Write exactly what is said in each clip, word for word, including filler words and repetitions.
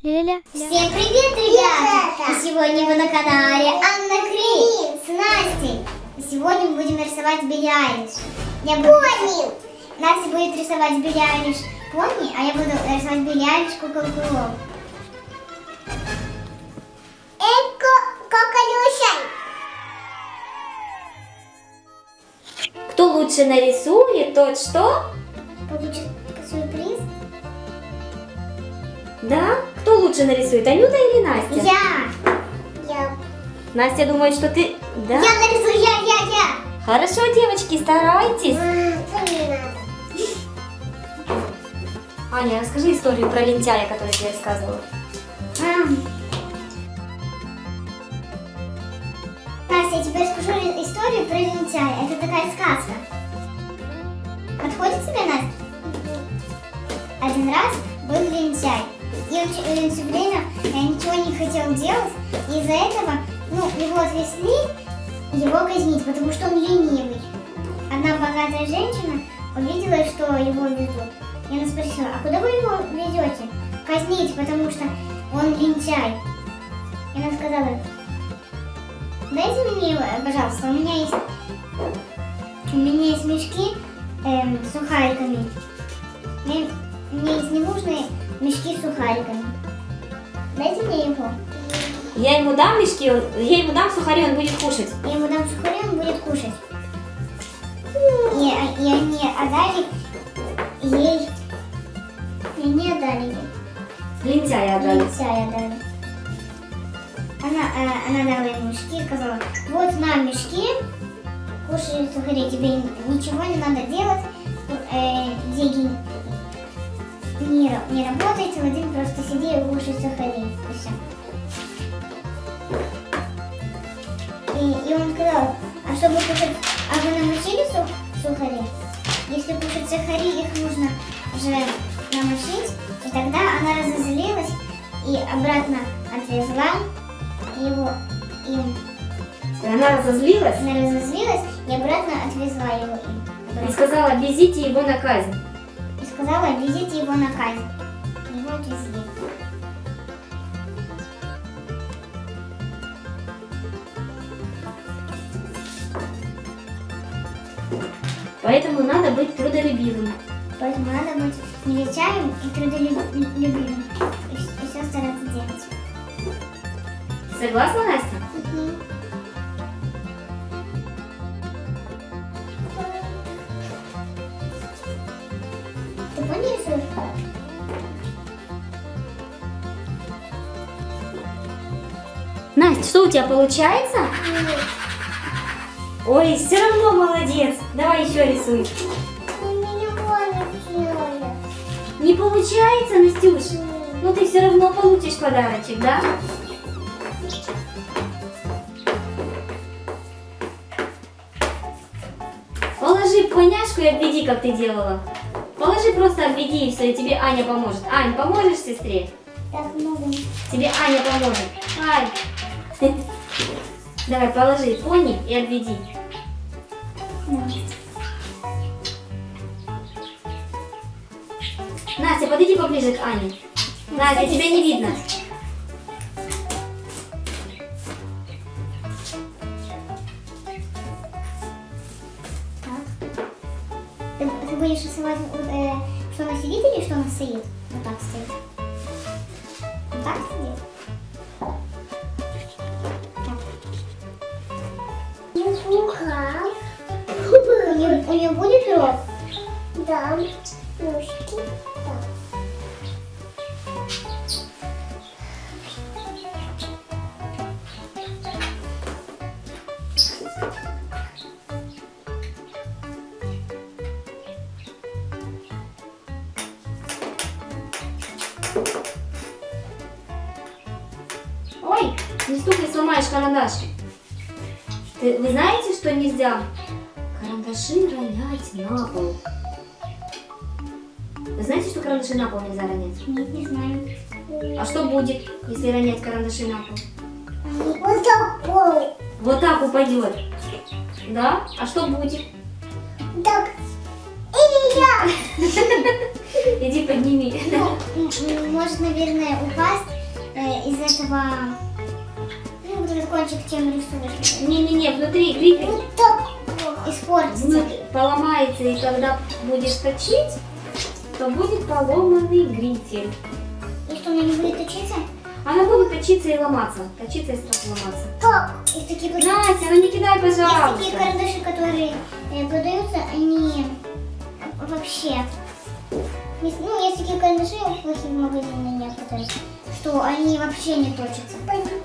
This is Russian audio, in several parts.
Ля-ля-ля. Всем привет, ребята! И сегодня вы на канале Анна Крей с Настей. И сегодня мы будем рисовать Билли Айлиш. Я буду... Пони! Настя будет рисовать Билли Айлиш пони, а я буду рисовать Билли Айлиш куколку. Эко коколюшай. Кто лучше нарисует, тот что? Получит сюрприз. Да? Кто лучше нарисует, Анюта или Настя? Я. Я. Настя думает, что ты... Да? Я нарисую, я, я, я. Хорошо, девочки, старайтесь. Аня, расскажи историю про лентяя, которую я тебе рассказывала. Настя, я тебе расскажу историю про лентяя. Это такая сказка. Подходит тебе, Настя? Один раз был лентяй. И он, он все время ничего не хотел делать. И из-за этого ну, его отвезли его казнить, потому что он ленивый. Одна богатая женщина увидела, что его везут. И она спросила, а куда вы его везете? Казнить, потому что он лентяй. И она сказала, дайте мне его, пожалуйста, у меня есть, у меня есть мешки эм, с сухариками. Мне, мне есть ненужные мешки с сухариками. Дайте мне его. Я ему дам мешки, он, я ему дам сухари, он будет кушать. Я ему дам сухари, он будет кушать. И, и они отдали ей. И не отдали ей. Лентяя отдали. Лентяя отдали. Она, э, она дала ему мешки и сказала, вот на мешки, кушай сухари, тебе ничего не надо делать, э, деньги не, не работает, целый день просто сиди и кушай сухари, и все. И, и он сказал, а чтобы кушать, а вы намочили сух, сухари? Если кушать сухари, их нужно же намочить, и тогда она разозлилась и обратно отвезла его, и Она разозлилась она разозлилась и обратно отвезла его. И, и сказала, везите его на казнь. и сказала, везите его на казнь. Его отвезли. Поэтому надо быть трудолюбивым. Поэтому надо быть лентяем и трудолюбивым. И, и все стараться делать. Согласна, Настя? Ты понял, что? Настя, что у тебя получается? Ой, все равно молодец. Давай еще рисуй. Не получается, Настюш? Ну ты все равно получишь подарочек, да? Положи поняшку и обведи, как ты делала. Положи, просто обведи, и все, и тебе Аня поможет. Ань, поможешь сестре? Так много. Тебе Аня поможет. Ань. Давай, положи пони и обведи. Настя, подойди поближе к Ане. Настя, тебя не видно. Ты, ты будешь рисовать, э, что она сидит или что она стоит? Вот так стоит. Вот так сидит? У нее, у нее будет рот? Да. Ножки. Да. Ой, не стукни, сломаешь карандаш. Ты, вы знаете, что нельзя карандаши ронять на пол? Вы знаете, что карандаши на пол нельзя ронять? Нет, не знаю. А что будет, если ронять карандаши на пол? Вот такой. Вот так упадет. Да? А что будет? Так. И я. Иди подними. Ну, м, может, наверное, упасть э, из этого, ну, вот этот кончик, чем рисуешь. Не-не-не, внутри грифель Вот так испортится. внутри поломается, и когда будешь точить, то будет поломанный грифель. И что, она не будет точиться? Она будет точиться и ломаться. Точиться и сразу ломаться. Так. Есть такие, вот- Настя, ну не кидай, есть пожалуйста. такие карандаши, которые э, продаются, они вообще... Есть, ну, есть такие карандаши плохие в магазине некоторые, что они вообще не точатся.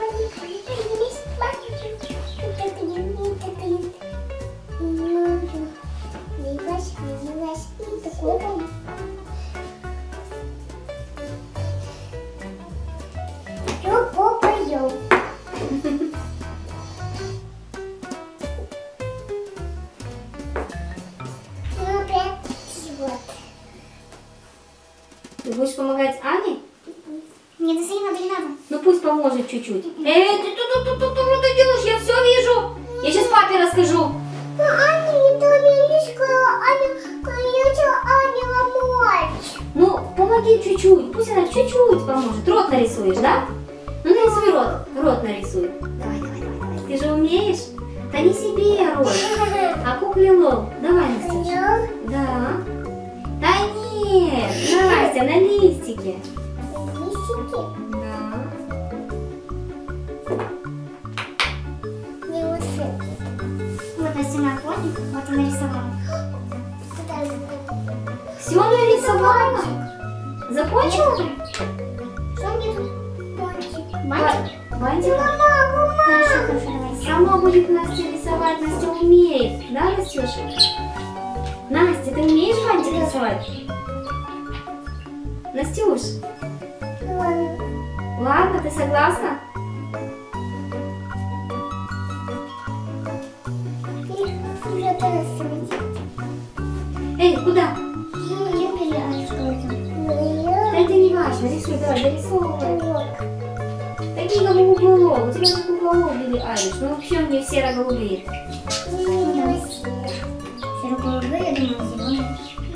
Попоем. Ну, опять вот. Ты будешь помогать Ане? Не, да не надо, не надо. Ну пусть поможет чуть-чуть. Эй, ты тут, тут, тут, что ты делаешь? Я все вижу. Я сейчас папе расскажу. Аня не то лишка, Аня, я хочу Аню ломать. Ну, помоги чуть-чуть. Пусть она чуть-чуть поможет. Рот нарисуешь, да? Ну, нарисуй рот. Рот нарисуй. Давай, давай, давай, давай. Ты же умеешь? Да не себе рот, а кукле Лол. Давай, Настя. Да. Да нет, Настя, на листике. Да. Вот Настя на фоне, вот она рисовала. Все нарисовала? Закончила? Что мне тут? Бантик. Ба- Бантик? Хорошо, хорошо, давай. Сама будет Настя рисовать. Настя умеет. Да, Настюша? Настя, ты умеешь бантик рисовать? Настюш, ладно, ты согласна? Эй, куда? Да это не важно. Рисуй, давай, дорисовывай. Такие как у Лол. У тебя как у Лол Билли Айлиш. Ну вообще у нее серо-голубые. Серо-голубые, я думаю, зеленые.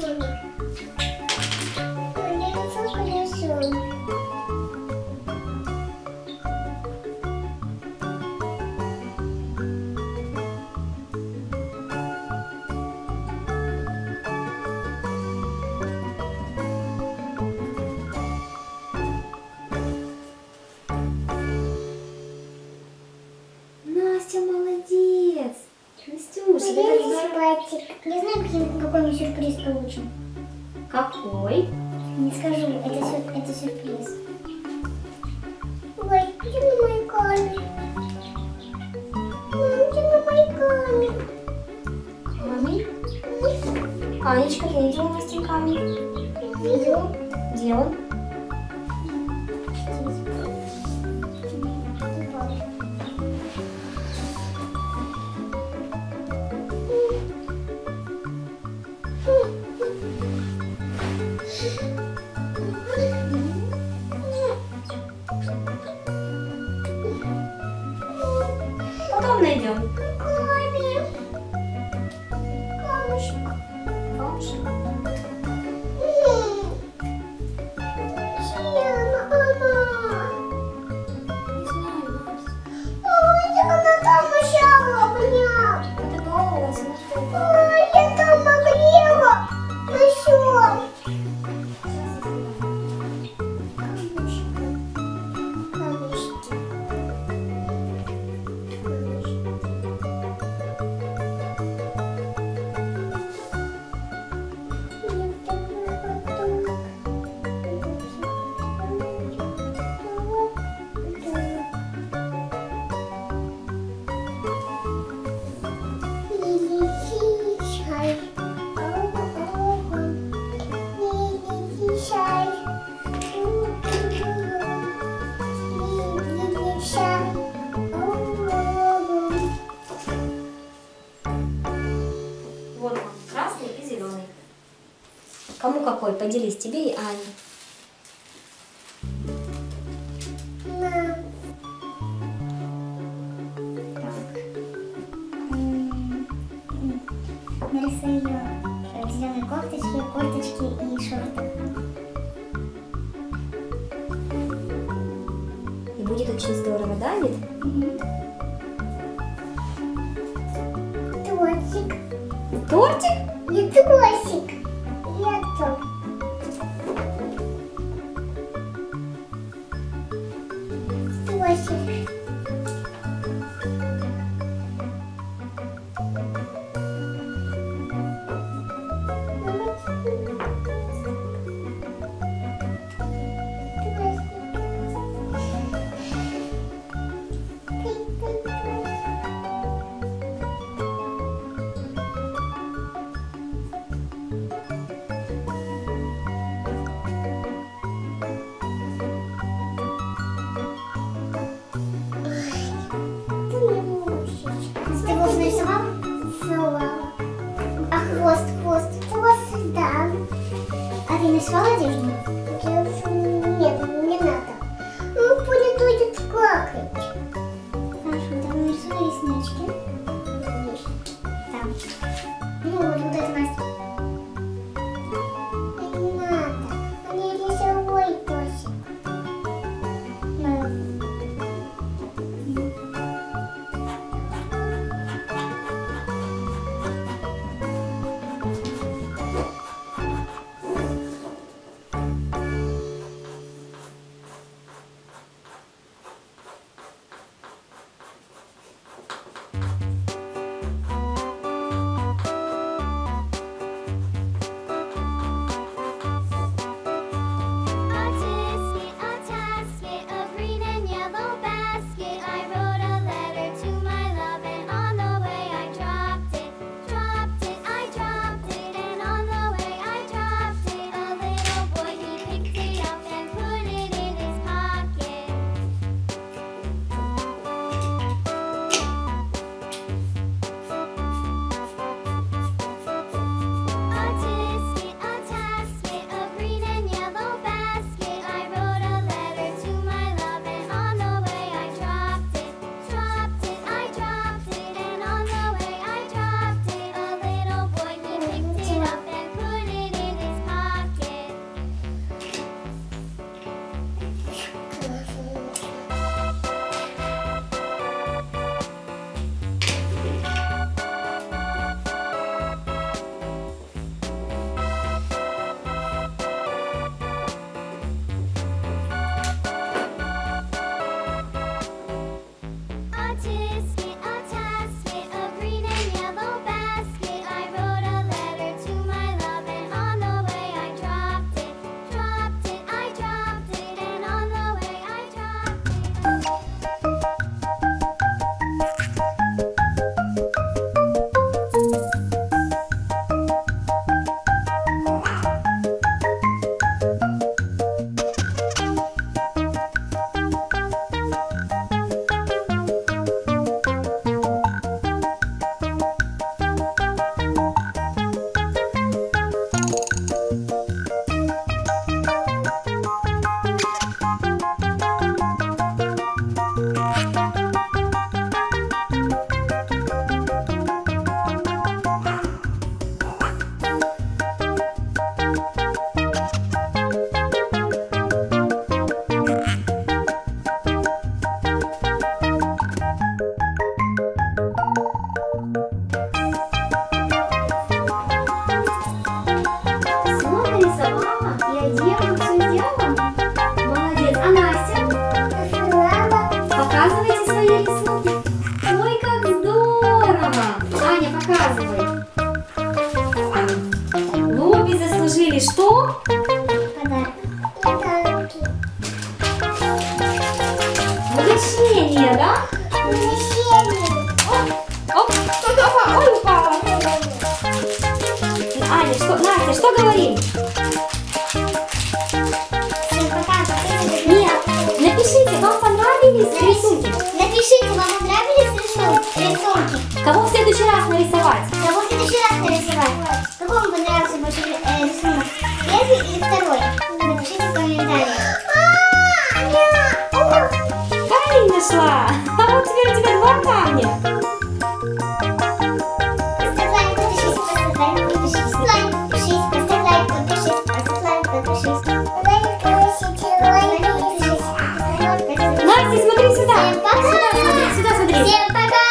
Настя, молодец. Настюша, ты так здорово. Я знаю, каким- какой мы сюрприз получим. Какой? Не скажу, это, сюр- это сюрприз. Ой, где на мой камень? Где на мой камень? Камень? Анечка, я видела Настин камень. Видела? Где он? Потом найдем. Камень. Камушек. Камушек. Чья она? Не знаю, Настя. Ой, она там мешала мне. Это баловалась, она что? Ой, я там нагрела. Ну что? Вот он, красный и зеленый. Кому какой? Поделись, тебе и Ане. Нарисую ее в зеленой кофточке, курточке и шортах. Будет очень здорово, да, Лид? Тортик. Тортик? Не тортик. Это. Тортик. Ты его нарисовал? Нарисовала. А хвост, хвост? Хвост, да. А ты нарисовала одежду? Нет, не надо. Ну, будет будет какать. Хорошо, тогда нарисуй реснички. Там. Ну, вот, вот это Настя. Не надо. Они рисовой пасик. Что? Подарок. Подарки. Угощение, да? Угощение. Оп, что-то, ой, упала. Аня, что, Настя, что говорим? Всем пока, пока. Нет, напишите, вам понравились рисунки? Напишите, вам понравились рисунки? рисунки? Кого в следующий раз нарисовать? Кого в следующий раз нарисовать? Какой вам понравился больше э, рисунок? Первый или второй? Напишите в комментариях. Камень нашла! А вот теперь у тебя два камня. Поставь лайк, подпишись, поставь лайк, подпишись, лайк, подпишись, поставь лайк, подпишись, поставь лайк, подпишись. Лайк, подпишись, лайк, подпишись. Настя, смотри сюда. Всем пока. Сюда смотри, сюда смотри. Всем пока.